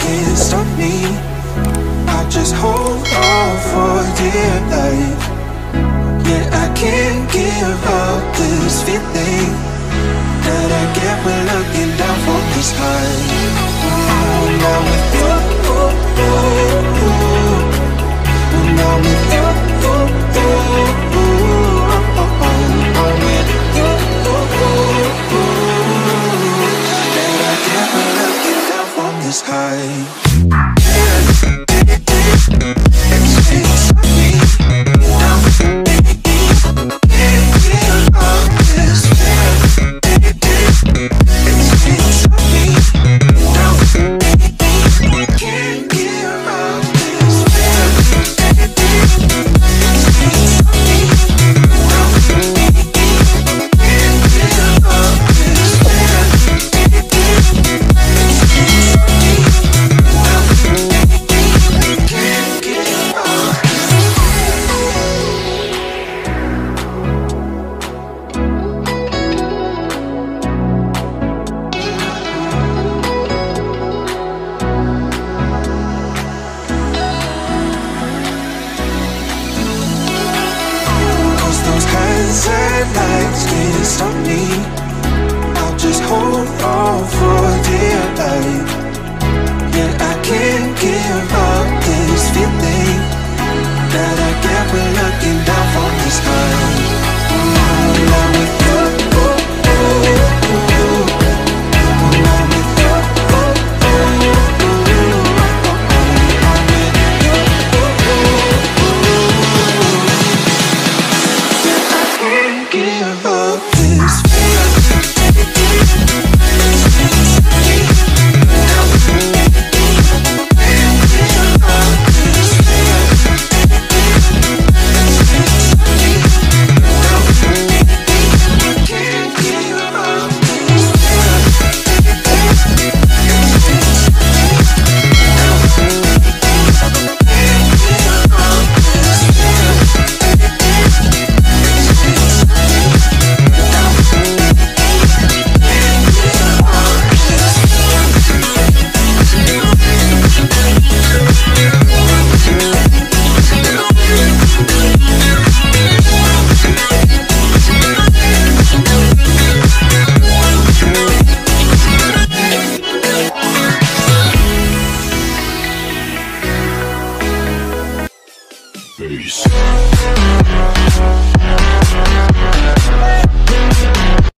can't stop me. I just hold on for dear life. Yeah, I can't give up this feeling that I get when looking down from this high. When I'm with you, when I'm with you, I'm with you, that I get when looking down from this high. Lights can't stop me. I'll just hold on for dear life. Yeah, I can't give up this feeling that I get when looking down from the sky. When I'm with you, when I'm with you, give up this Peace.